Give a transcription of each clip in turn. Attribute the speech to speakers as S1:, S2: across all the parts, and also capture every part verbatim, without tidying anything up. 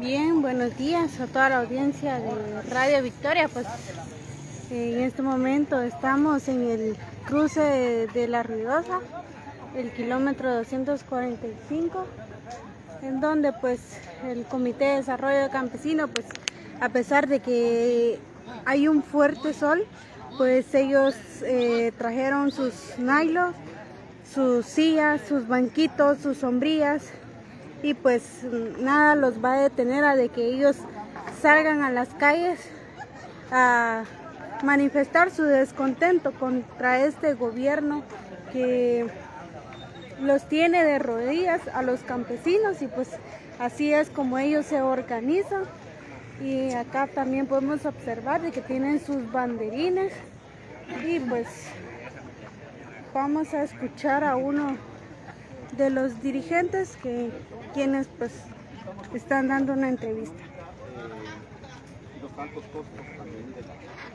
S1: Bien, buenos días a toda la audiencia de Radio Victoria. Pues en este momento estamos en el cruce de La Ruidosa, el kilómetro doscientos cuarenta y cinco, en donde pues el Comité de Desarrollo Campesino, pues a pesar de que hay un fuerte sol, pues ellos eh, trajeron sus nailos, sus sillas, sus banquitos, sus sombrillas, y pues nada los va a detener a de que ellos salgan a las calles a manifestar su descontento contra este gobierno que los tiene de rodillas a los campesinos, y pues así es como ellos se organizan. Y acá también podemos observar de que tienen sus banderines, y pues vamos a escuchar a uno de los dirigentes que quienes pues están dando una entrevista.
S2: Los altos costos también de la,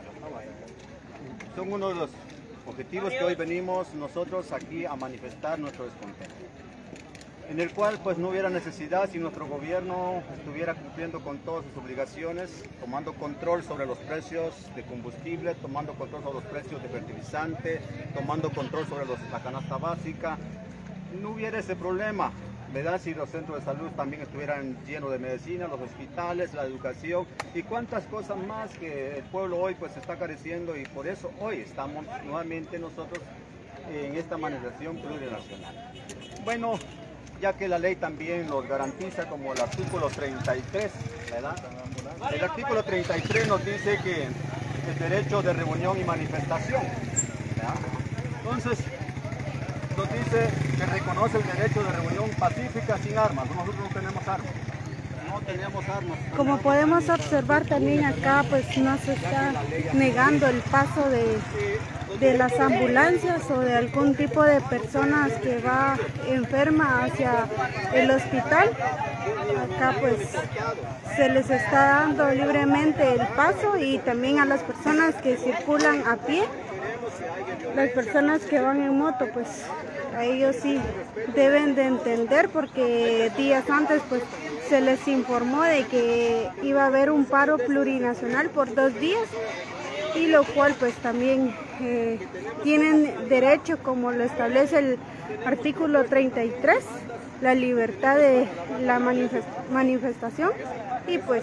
S2: son uno de los objetivos que hoy venimos nosotros aquí a manifestar nuestro descontento, en el cual pues no hubiera necesidad si nuestro gobierno estuviera cumpliendo con todas sus obligaciones, tomando control sobre los precios de combustible, tomando control sobre los precios de fertilizante, tomando control sobre los, la canasta básica. No hubiera ese problema, ¿verdad? Si los centros de salud también estuvieran llenos de medicina, los hospitales, la educación y cuántas cosas más que el pueblo hoy pues está careciendo, y por eso hoy estamos nuevamente nosotros en esta manifestación plurinacional. Bueno, ya que la ley también los garantiza, como el artículo treinta y tres, ¿verdad? El artículo treinta y tres nos dice que el derecho de reunión y manifestación, ¿verdad? Entonces, nos dice que reconoce el derecho de reunión pacífica sin armas. Nosotros no tenemos armas, no tenemos armas.
S1: Como podemos observar también acá, pues no se está negando el paso de, de las ambulancias o de algún tipo de personas que va enferma hacia el hospital. Acá pues se les está dando libremente el paso, y también a las personas que circulan a pie. Las personas que van en moto, pues a ellos sí deben de entender, porque días antes pues se les informó de que iba a haber un paro plurinacional por dos días, y lo cual pues también eh, tienen derecho, como lo establece el artículo treinta y tres, la libertad de la manifest manifestación. Y pues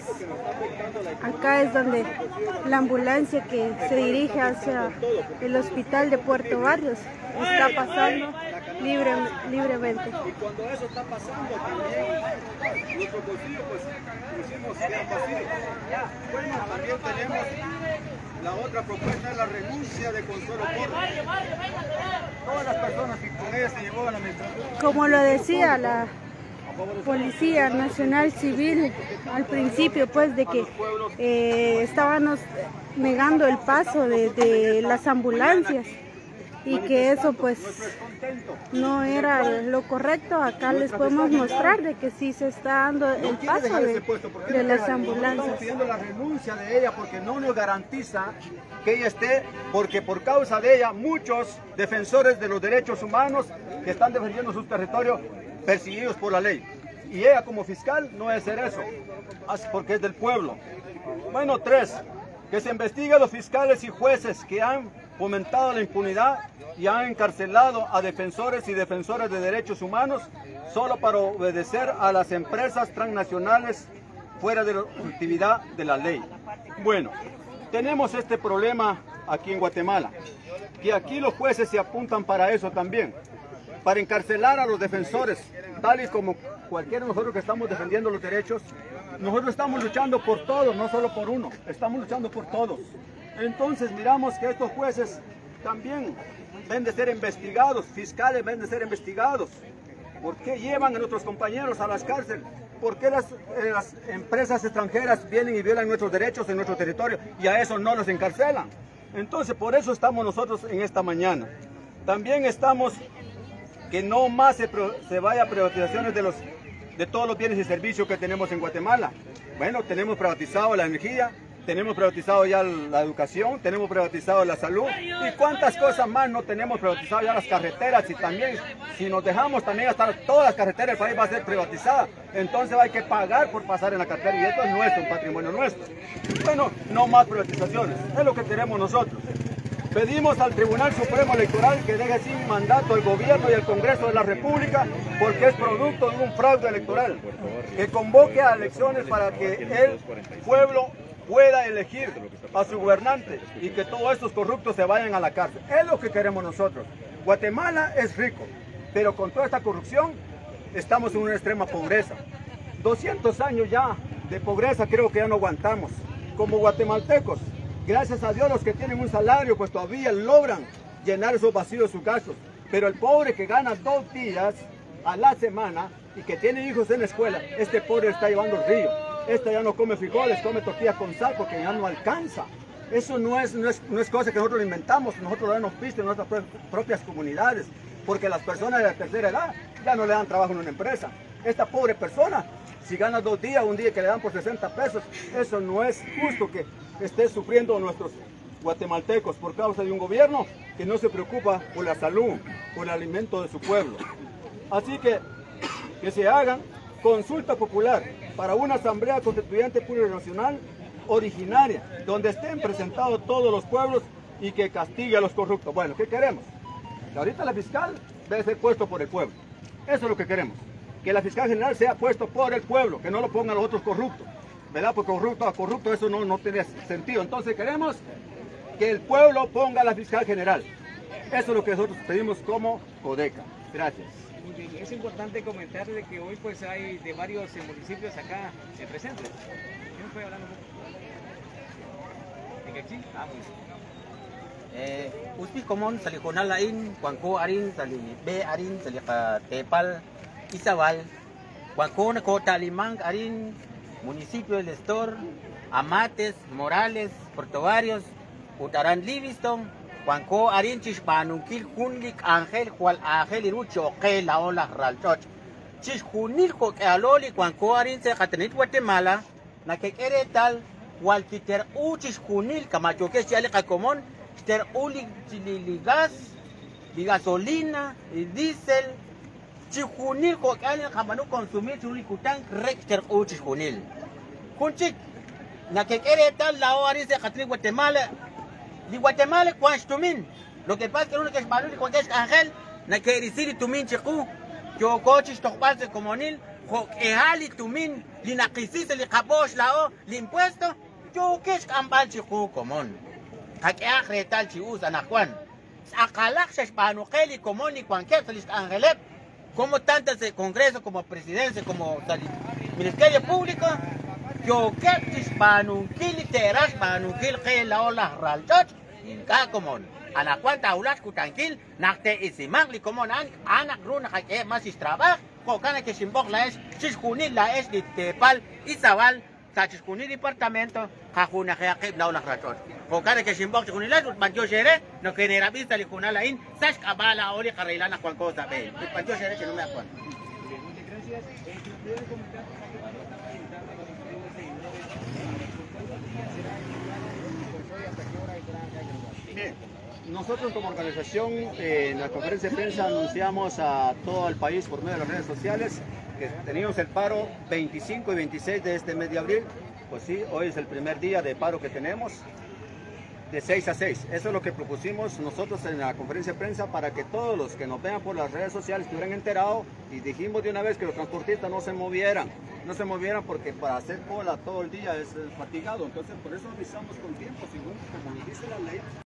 S1: acá es donde la ambulancia que se dirige hacia el hospital de Puerto Barrios está pasando libre, libremente.
S2: Y cuando eso está pasando también, nuestro bolsillo pues pusimos bien vacío. Bueno, también tenemos la otra propuesta, es la renuncia de Consuelo Porras. Todas las personas que con ella se llevó a la administración.
S1: Como lo decía la Policía Nacional Civil al principio, pues de que eh, estábamos negando el paso de, de las ambulancias, y que eso pues no era lo correcto. Acá les podemos mostrar de que sí se está dando el paso de, de las ambulancias.
S2: Estamos pidiendo la renuncia de ella porque no nos garantiza que ella esté, porque por causa de ella muchos defensores de los derechos humanos que están defendiendo sus territorios perseguidos por la ley, y ella como fiscal no debe hacer eso, porque es del pueblo. Bueno, tres, que se investigue a los fiscales y jueces que han fomentado la impunidad y han encarcelado a defensores y defensoras de derechos humanos solo para obedecer a las empresas transnacionales fuera de la actividad de la ley. Bueno, tenemos este problema aquí en Guatemala, que aquí los jueces se apuntan para eso también, para encarcelar a los defensores, tal y como cualquiera de nosotros que estamos defendiendo los derechos. Nosotros estamos luchando por todos, no solo por uno, estamos luchando por todos. Entonces miramos que estos jueces también deben de ser investigados, fiscales deben de ser investigados. ¿Por qué llevan a nuestros compañeros a las cárceles? ¿Por qué las, eh, las empresas extranjeras vienen y violan nuestros derechos en nuestro territorio y a eso no los encarcelan? Entonces por eso estamos nosotros en esta mañana. También estamos que no más se, se vaya a privatizaciones de, los, de todos los bienes y servicios que tenemos en Guatemala. Bueno, tenemos privatizado la energía, tenemos privatizado ya la educación, tenemos privatizado la salud y cuántas cosas más no tenemos privatizado ya las carreteras y también si nos dejamos también hasta todas las carreteras del país va a ser privatizada, entonces hay que pagar por pasar en la carretera y esto es nuestro, un patrimonio nuestro. Bueno, no más privatizaciones, es lo que queremos nosotros. Pedimos al Tribunal Supremo Electoral que deje sin mandato al gobierno y al Congreso de la República porque es producto de un fraude electoral, que convoque a elecciones para que el pueblo pueda elegir a su gobernante y que todos estos corruptos se vayan a la cárcel. Es lo que queremos nosotros. Guatemala es rico, pero con toda esta corrupción estamos en una extrema pobreza. doscientos años ya de pobreza creo que ya no aguantamos. Como guatemaltecos, gracias a Dios los que tienen un salario pues todavía logran llenar esos vacíos sus gastos. Pero el pobre que gana dos días a la semana y que tiene hijos en la escuela, este pobre está llevando el río. Este ya no come frijoles, come tortillas con sal porque ya no alcanza. Eso no es, no es, no es cosa que nosotros lo inventamos, nosotros lo hemos visto en nuestras propias comunidades, porque las personas de la tercera edad ya no le dan trabajo en una empresa. Esta pobre persona, si gana dos días, un día que le dan por sesenta pesos, eso no es justo que esté sufriendo nuestros guatemaltecos por causa de un gobierno que no se preocupa por la salud, por el alimento de su pueblo. Así que, que se hagan consulta popular para una asamblea constituyente plurinacional originaria, donde estén presentados todos los pueblos y que castigue a los corruptos. Bueno, ¿qué queremos? Que ahorita la fiscal debe ser puesto por el pueblo. Eso es lo que queremos. Que la fiscal general sea puesto por el pueblo, que no lo pongan los otros corruptos. ¿Verdad? Porque corrupto a corrupto eso no, no tiene sentido. Entonces queremos que el pueblo ponga a la fiscal general. Eso es lo que nosotros pedimos como Codeca. Gracias.
S3: Muy bien. Es importante comentar de que hoy pues hay de varios municipios acá eh, presentes. ¿Quién fue hablando un poco? ¿En aquí? Ah, muy bien.
S4: Uspi komon sali konal lain, kuangko arin sali be arin sali ka Tepal, Izabal, kuangko na kota Limang arin, municipio del Estor, Amates, Morales, Puerto Barrios, Utaran Livingston, kuangko arin Chishpanungkil Hunlik Ángel, Juan Ángel Irucho, que la ola Ralchoch. Chishkunil ko ke aloli kuangko arin se katenit Guatemala, na que quiere tal, walkiter u Chishkunil kamacho que se ale komon. Ter uli gas, di gasolina, di diesel, chihunil ko kaya kamano consumir chuli kutang rek ter u chihunil. Kunchik, nakekere tal la ori se katri Guatemala, di Guatemala kwanch tumin. Lo que pasa que uno que es malo y con que es ángel, nakerisiri tumin chiku, yo coches tokpase comunil, ko ehali tumin, li nakisise li kabosh lao, li impuesto, yo que es ambal chiku común. Hakiak retal si usa na Juan. Akalak sa Hispanokeli como ni cualquier salist Angelep, como tantas de Congreso, como Presidencia, como Ministerio Público, yo que Hispanokeli teras Hispanokeli que la ola ralchot, inka común. Ana cuanta aulas kutankil, nakte isimang li común an, anak runa hakiak masis trabajo, kokana que simbok la es, chiskunil la es de Tepal, Izabal, sa chiskunil departamento, kakuna kaya kip la ola ralchot. Kokare que simbok chukunilas ut pancho shere no genera vista li kunala in sash kabala ori karelana kwan cosa be pancho shere que no me acuerdo.
S3: Muchas gracias. Eh, si pueden comentar
S2: Bien, nosotros como organización eh, en la conferencia de prensa anunciamos a todo el país por medio de las redes sociales que teníamos el paro veinticinco y veintiséis de este mes de abril. Pues sí, hoy es el primer día de paro que tenemos. De seis a seis. Eso es lo que propusimos nosotros en la conferencia de prensa para que todos los que nos vean por las redes sociales estuvieran enterados y dijimos de una vez que los transportistas no se movieran, no se movieran porque para hacer cola todo el día es, es fatigado, entonces por eso avisamos con tiempo, según como dice la ley.